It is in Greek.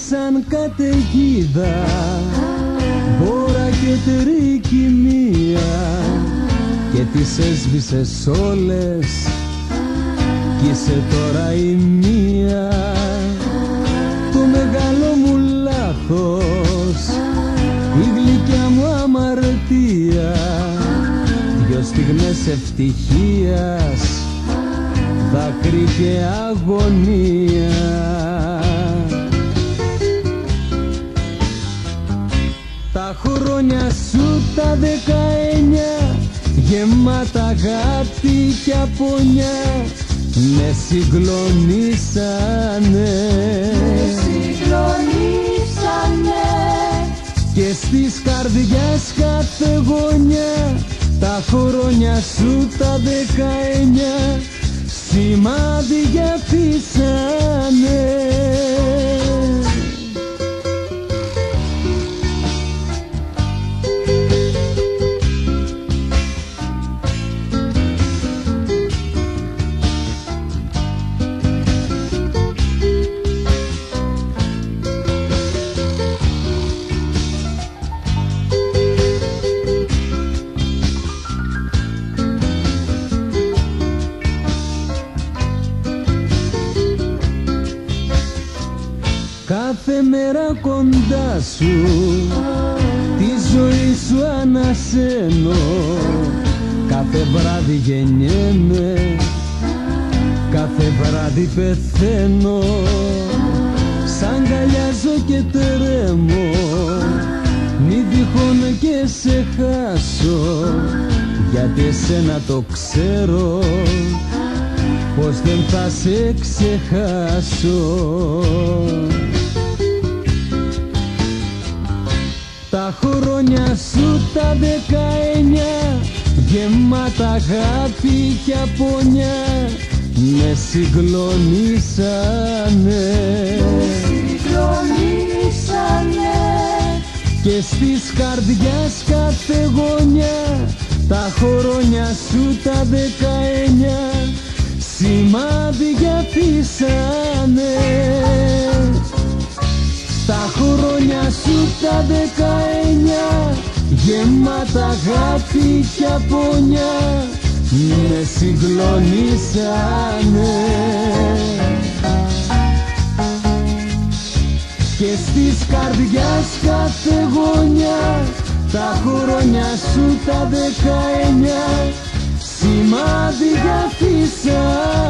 σαν καταιγίδα, μπόρα και τρικυμία, και τις έσβησες όλες κι είσαι τώρα η μία. Το μεγάλο μου λάθος, η γλυκιά μου αμαρτία, δυο στιγμές ευτυχίας, δάκρυ και αγωνία. Τα χρόνια σου τα 19, γεμάτα αγάπη κι απονιά, με συγκλονίσανε, και στις καρδιάς κάθε γωνιά. Τα χρόνια σου τα 19, σημάδια αφήσανε. Κάθε μέρα κοντά σου τη ζωή σου ανασένω, κάθε βράδυ γεννιέμαι, κάθε βράδυ πεθαίνω. Σ' αγκαλιάζω και τρέμω, μη τυχόν και σε χάσω, γιατί εσένα το ξέρω πως δεν θα σε ξεχάσω. Τα χρόνια σου τα 19, γεμάτα αγάπη κι απονιά, με συγκλονίσανε, και στις καρδιάς κάθε γωνιά. Τα χρόνια σου τα 19, σημάδια αφήσανε. Τα χρόνια σου τα 19, γεμάτα αγάπη κι απονιά, με συγκλονίσανε, και στις καρδιάς κάθε γωνιά. Τα χρόνια σου τα 19, σημάδια αφήσανε.